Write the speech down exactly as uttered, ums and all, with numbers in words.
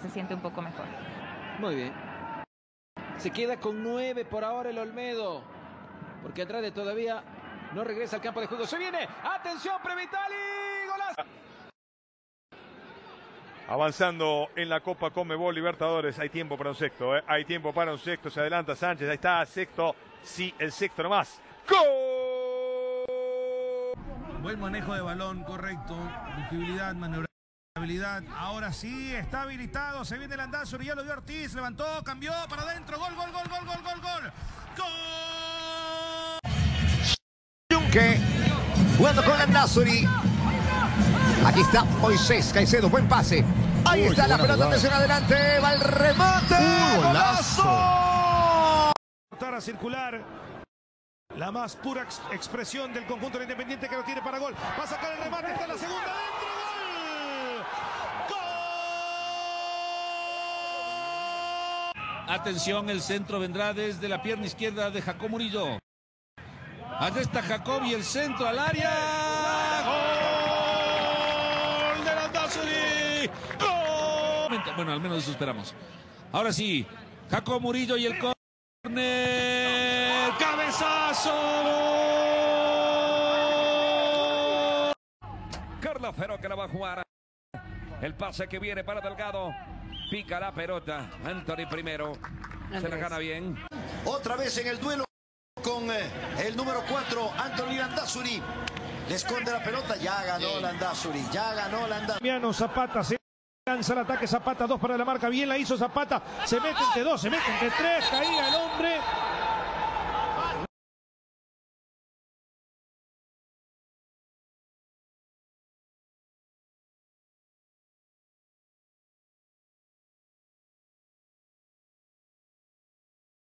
se siente un poco mejor. Muy bien. Se queda con nueve por ahora el Olmedo, porque Andrade todavía no regresa al campo de juego. Se viene, atención, Previtali, golazo. Avanzando en la Copa Conmebol Libertadores, hay tiempo para un sexto, ¿eh? Hay tiempo para un sexto, se adelanta Sánchez, ahí está, sexto, sí, el sexto nomás. ¡Gol! Buen manejo de balón, correcto, fungibilidad, maniobrabilidad. Ahora sí, está habilitado, se viene el Landázuri, ya lo vio Ortiz, levantó, cambió, para adentro, gol, gol, gol, gol, gol, gol, gol. ¡Gol! Yunque, jugando con Landázuri. Aquí está Moisés Caicedo, buen pase. Ahí Uy, está la pelota, atención adelante, va el remate. ¡Uh, golazo! Para circular, la más pura ex expresión del conjunto del Independiente que lo tiene para gol. Va a sacar el remate, está la segunda, dentro, gol. Atención, el centro vendrá desde la pierna izquierda de Jacob Murillo. Allá está Jacob y el centro al área. ¡Gol! Bueno, al menos eso esperamos. Ahora sí, Jacob Murillo y el córner. ¡Cabezazo! Carlos Fero que la va a jugar. El pase que viene para Delgado. Pica la pelota. Anthony primero. Se la gana bien. Otra vez en el duelo con eh, el número cuatro, Anthony Landázuri. Le esconde la pelota. Ya ganó Landázuri. Ya ganó Landázuri. Zapata se lanza el ataque. Zapata, dos para la marca. Bien la hizo Zapata. Se mete entre dos, se mete entre tres. Caía el hombre.